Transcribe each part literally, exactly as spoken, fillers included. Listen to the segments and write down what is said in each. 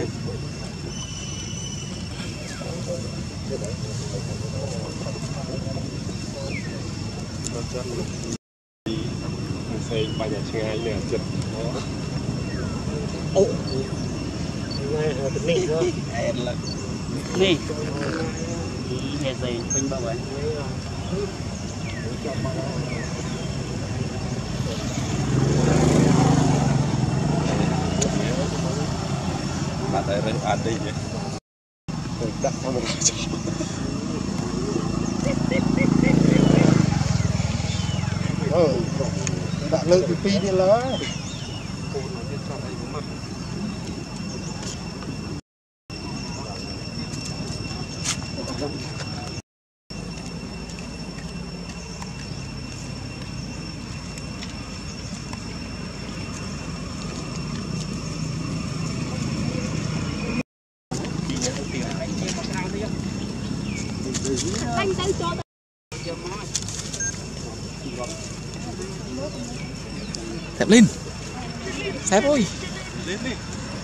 xây bài nhạc chơi ai nè chật ô này là cái này thôi nè nghe gì phình bao vậy bạn ấy rất an đi vậy đặt vào một ờ đã lợi cái phi đi lá anh tay cho Thẹp lên Thẹp ơi lên đi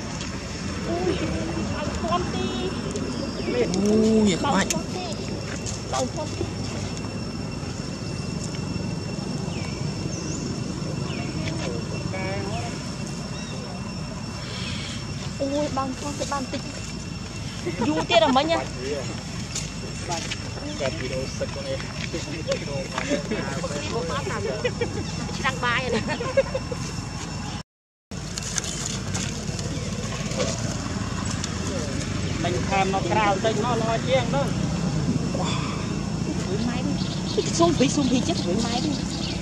con đi ui các bạn ui bằng con sẽ bằng tịch vui tiết là mấy nha đăng bài rồi mình tham nó cào tên nó lo chiên đó với máy đi xung phí xung phí chết với máy đi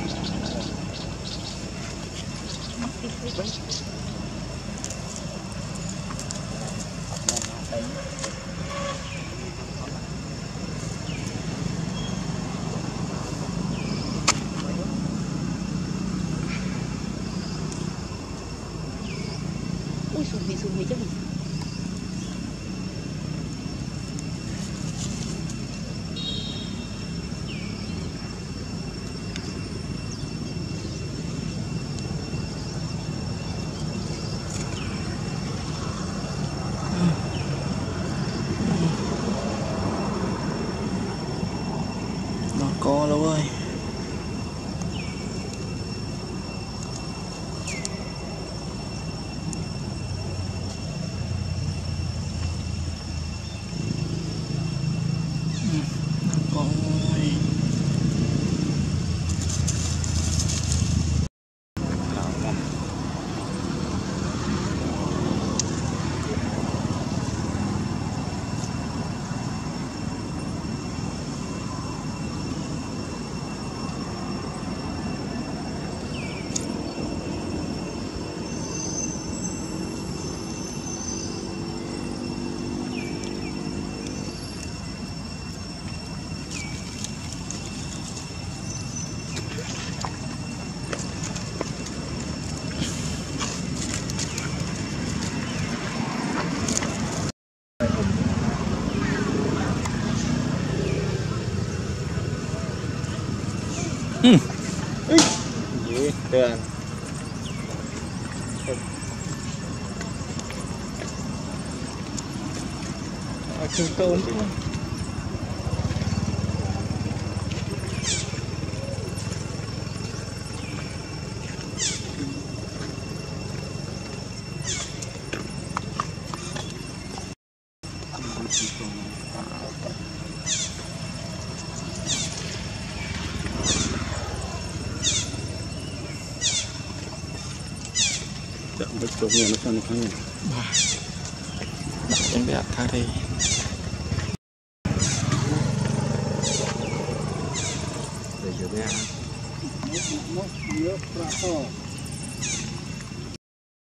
ui xung phí xung phí chết nó co đâu ơi con ơi ừ gì tiền chừng tôm chứ Bắt chụp nhiều nó sang cái này. Đặt trên bệ thang đây. Để cho nha. nó nó nó